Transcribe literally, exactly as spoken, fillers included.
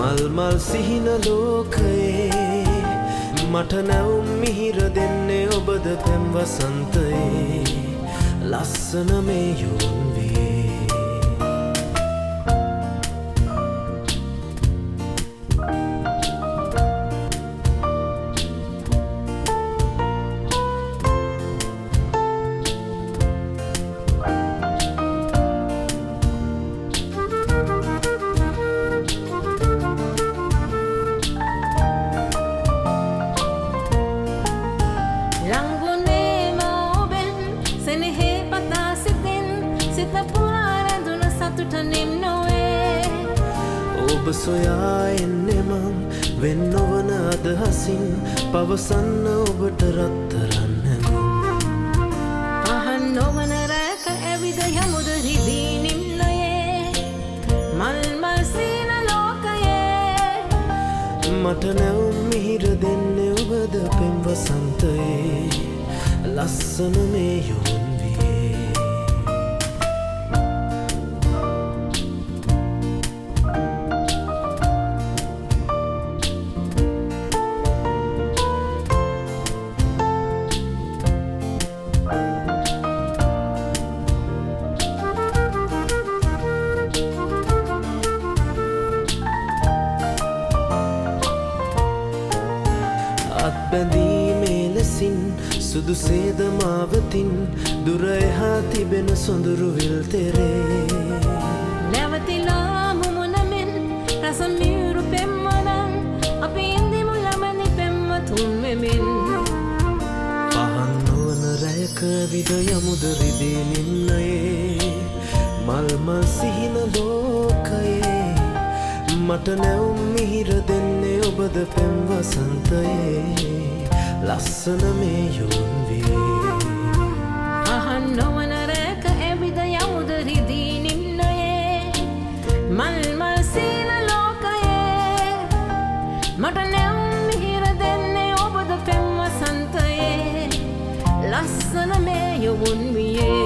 මල් මල් සිහින ලෝකයේ මට නැවුම් මිහිර දෙන්නේ ඔබද පෙම් වසන්තයේ ලස්සන මේ යොන් වේ ඔබ සොයා එන්නේ මං වෙන් නොවන අදහසින් පවසන්න ඔබට රත්තරන් හැඟුම් අහන් නොවන රැක ඇවිද යමුද රිදී නිම්නයේ මල් මල් සීන ලෝකයේ මට නැවුම් මිහිර දෙන්නේ ඔබද පෙම් වසන්තයේ ලස්සන මේ යොන් අත්බැඳීමේ ලෙසින් සුදු සේද මාවතින් දුර එහා තිබෙන සොඳුරු විල් තෙරේ නැවතිලා මුමුණමෙන් රස මියුරු පෙම්වනන් අපි ඉන්දිමු ළමනි පෙම්වතුන් වෙමින් පහන් නොවන රැයක විද යමුද රිදී නිම්නයේ මල් මල් සිහින ලෝකයේ මට නැවුම් මිහිර දෙන්නේ ඔබද පෙම් වසන්තයේ ලස්සන මේ යොන් වේ අහන් නොවන රැක ඇවිද යමුද රිදී නිම්නයේ මල් මල් සීන ලෝකයේ මට නැවුම් මිහිර දෙන්නේ ඔබද පෙම් වසන්තයේ ලස්සන මේ යොන් වියේ